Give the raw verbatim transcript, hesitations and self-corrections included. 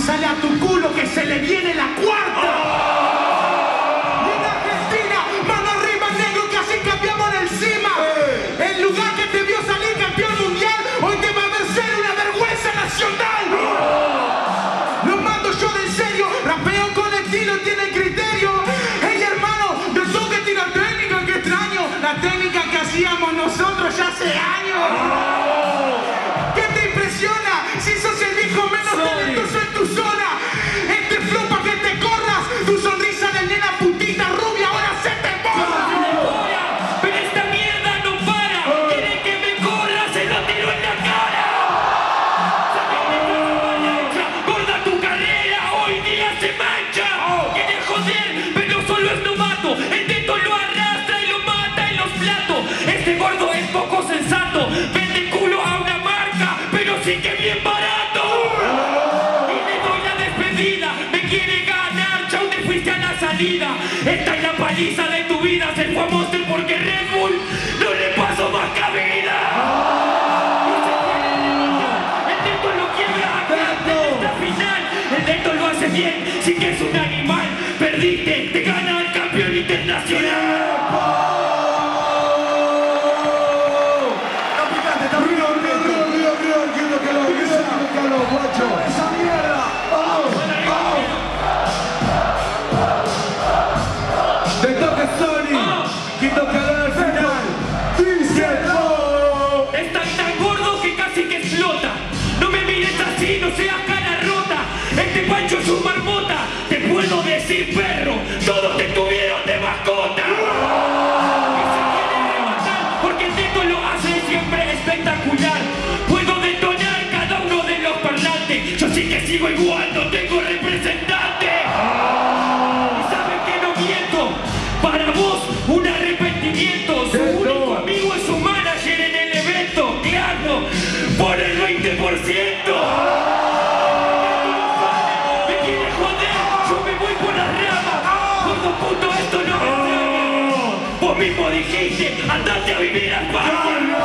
avisale a tu culo que se le viene la cuarta. Y en Argentina, mano arriba negro, que así cambiamos de encima. El lugar que te vio salir campeón mundial, hoy te va a ver ser una vergüenza nacional. Lo mando yo de en serio, rapeo con estilo, tiene criterio. Hey hermano, yo soy que tiene técnica, que extraño. La técnica que hacíamos nosotros ya hace años. ¿Qué te impresiona? Si sos el viejo menos talentoso en tu zona. Este flow pa' que te corras. Tu sonrisa de nena putita rubia ahora se te borra. Pero esta mierda no para. Quieren que me corra, se lo tiro en la cara. Gorda tu carrera, hoy día se mancha. Quiere joder, pero solo es novato. El teto lo arrastra y lo mata en los platos. Este gordo es poco sensato. Vende culo a una marca, pero sí que bien barato. Y le doy la despedida. Me quiere ganar, chau, te fuiste a la salida. Esta es la paliza de tu vida. Se fue a Monster porque Red Bull no le pasó más cabida. Y se quiere levantar. El teto lo quiebra acá en esta final. El teto lo hace bien, sí que es un animal. Perdiste, te gana el campeón internacional. ¡Esa mierda! ¡Vamos! ¡Vamos! ¡Te toca Sony! ¿Quién tocará al final? ¡Díselo! Estás tan gordo que casi que explota. No me mires así, no seas cara rota. Este Pancho es un marmota. Te puedo decir perro, todos te tuvieron de mascota. Y se quiere rematar porque el teto lo hace siempre espectacular. Puedo detonar cada uno de los parlantes. Yo sí que sigo igual, no tengo representante. Y saben que no miento. Para vos, un arrepentimiento. Su único amigo es su manager en el evento. ¿Qué hago? Por el veinte por ciento. Me quiere joder, yo me voy por las ramas. Gordo puto, esto no me extraña. Vos mismo dijiste, andate a vivir a España.